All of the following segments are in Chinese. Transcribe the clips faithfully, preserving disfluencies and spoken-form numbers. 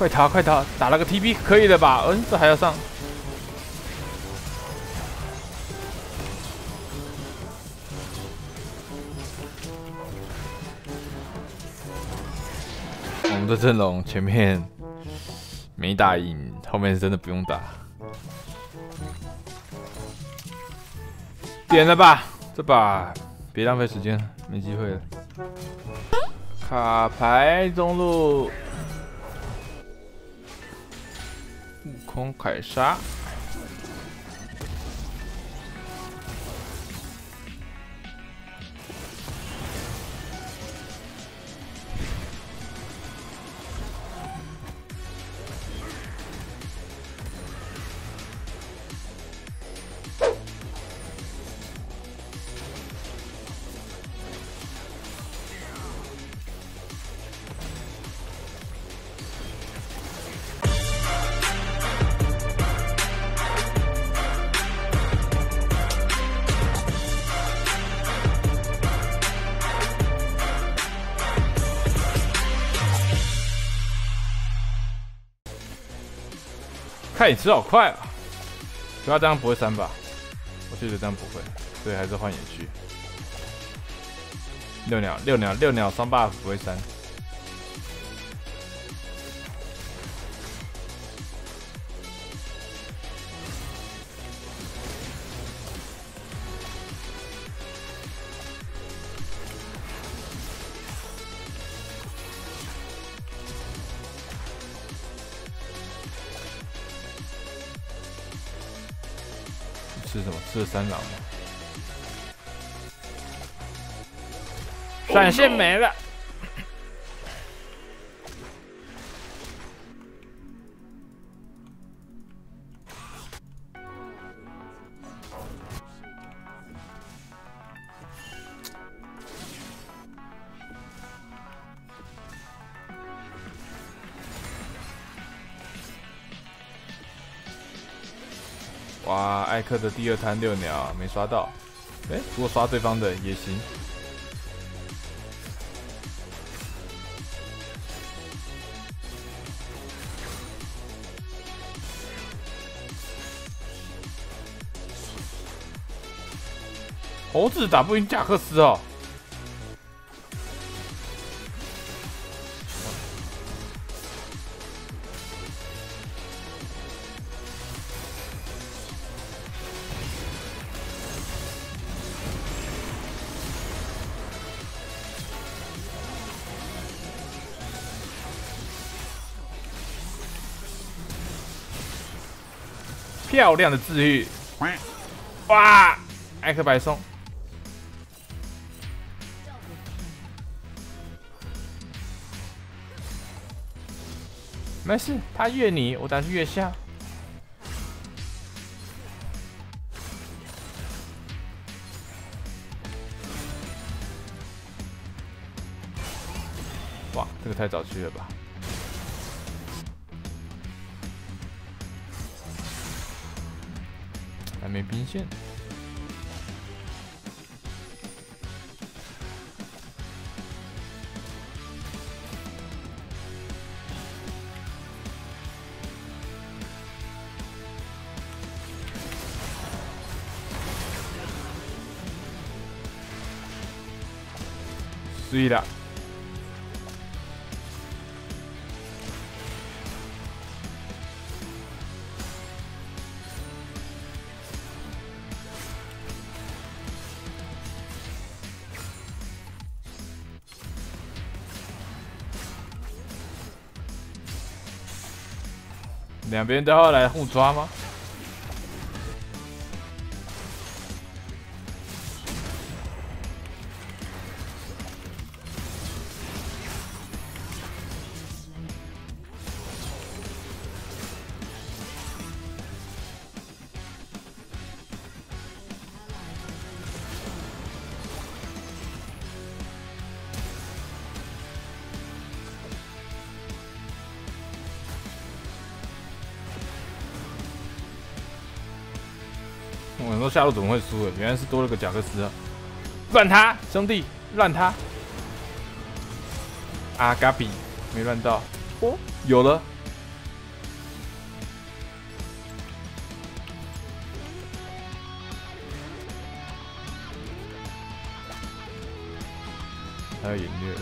快逃快逃！打了个 T P 可以的吧？嗯，这还要上。我们的阵容前面没打赢，后面是真的不用打。点了吧，这把别浪费时间，没机会了。卡牌中路。 悟空凯撒，看你吃好快啊！不要这样不会删吧？我记得这样不会，所以还是换野区。六鸟六鸟六鸟双 buff 不会删。吃什么？吃了三狼吗？闪现没了。哇，艾克的第二摊六鸟没刷到，哎、欸，不过刷对方的也行。猴子打不赢贾克斯哦。 漂亮的治愈，哇！艾克白送，没事，他越你，我当然是越下。哇，这个太早去了吧！ 还没兵线，对了。 两边都要来互抓吗？我想说下路怎么会输？原来是多了个贾克斯啊！乱他，兄弟，乱他！啊，嘎比没乱到，哦，有了， 还有隐略。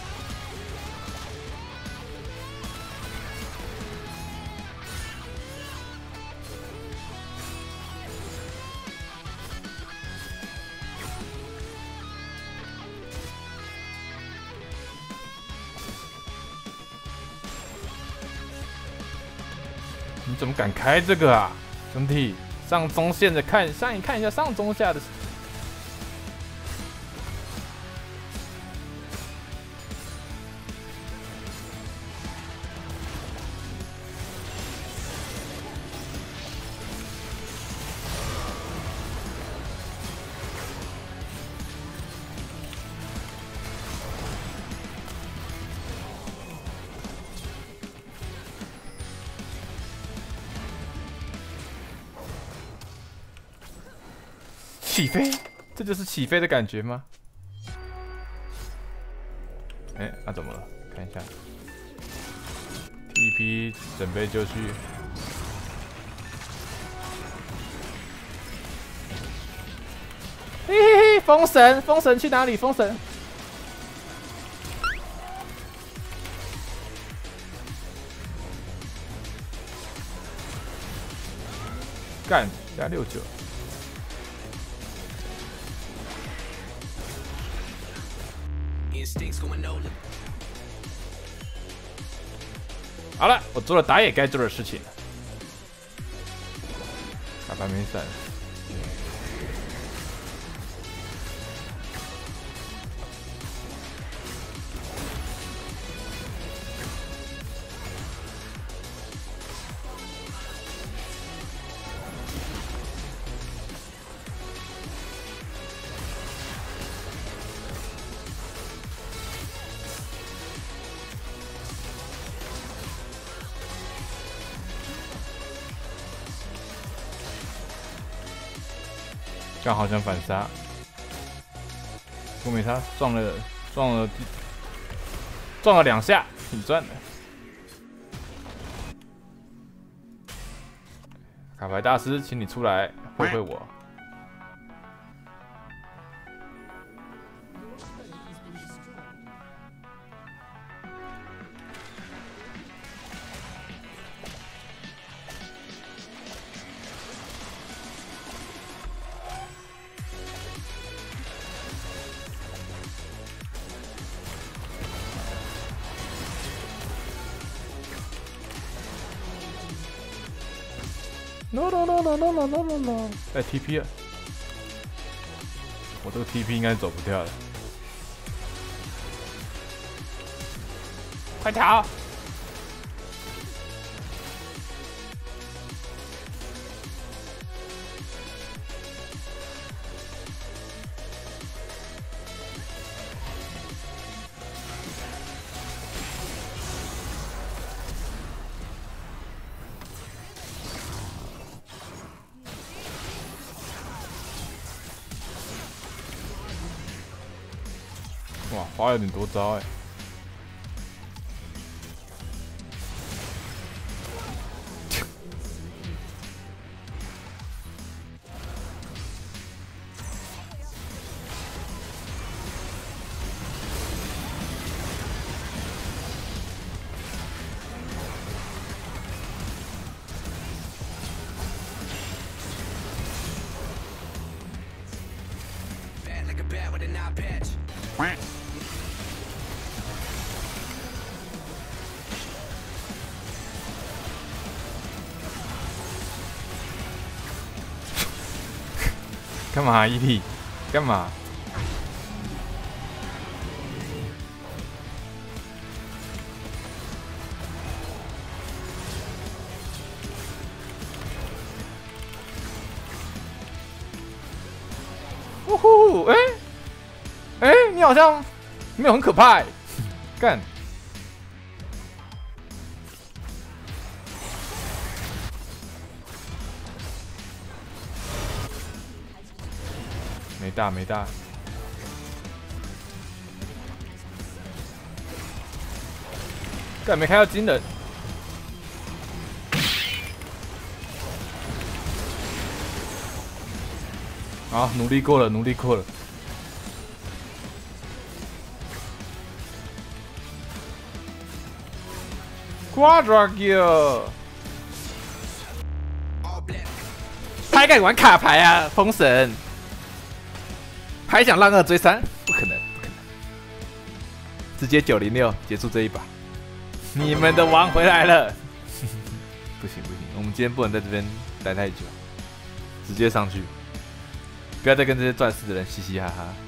你怎么敢开这个啊，兄弟？上中线的看，上你看一下上中下的。起飞，这就是起飞的感觉吗？哎、欸，那、啊、怎么了？看一下 ，T P 准备就绪。嘿嘿嘿，封神，封神去哪里？封神。干，加六九。好了，我做了打野该做的事情了。卡牌没闪。刚好想反杀，我没杀，撞了撞了撞了两下，挺赚的。卡牌大师，请你出来会会我。No no no no no no no no no！ 哎 ，T P 了，我这个 T P 应该走不掉了，快逃！哇，花有点多招哎、欸！干嘛 E T？ 干嘛？呜呼！哎、欸、哎、欸，你好像没有很可怕、欸，干！没大没大，干没开到金人，好，努力过了，努力过了。 Quadra Kill， 还敢玩卡牌啊，封神！还想让二追三？不可能，不可能！直接九零六结束这一把。你们的王回来了！不行不行，我们今天不能在这边待太久，直接上去，不要再跟这些钻石的人嘻嘻哈哈。